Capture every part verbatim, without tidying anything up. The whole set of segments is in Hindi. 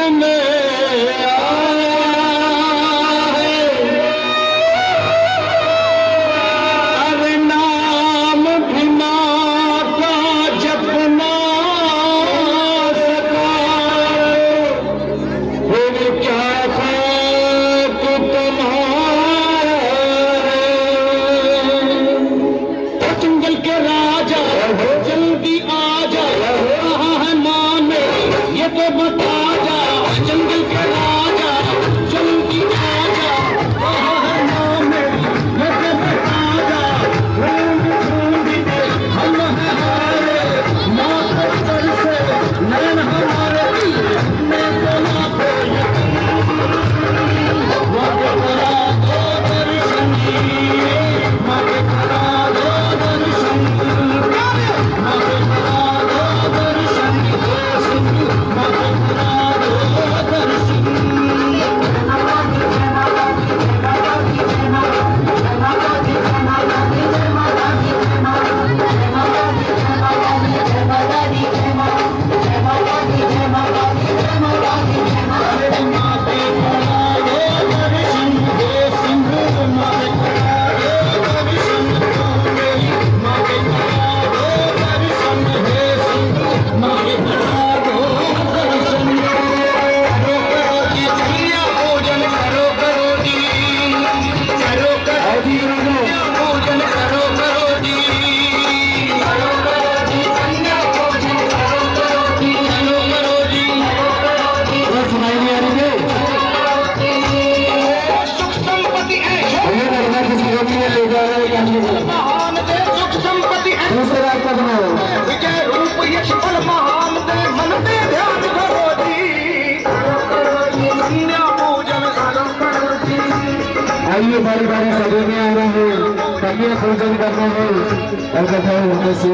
आइए बारी बारी सभी में आ रहे हैं, कन्या पूजन करना है और कथा होने से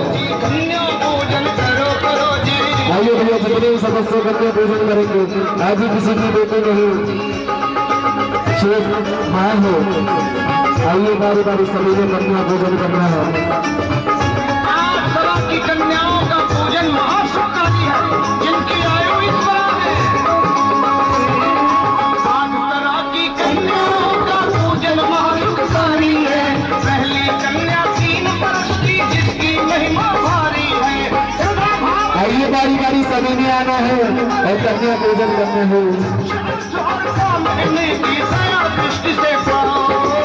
आइए भैया जितने सदस्य कन्या पूजन करेंगे आज ही किसी की बेटी नहीं शेख मां हो। आइए बारी बारी सभी में कन्या पूजन करना है। आठ तरह की कन्याओं का पूजन महाशुक्राजी है जिनकी आयु इस तरह है। आठ तरह की कन्याओं का पूजन महाशुक्राजी है। पहली कन्या तीन वर्ष की जिसकी महिमा भारी है। आइए बारी बारी सभी में आना है और कन्या पूजन करना है। महीने की दया दृष्टि से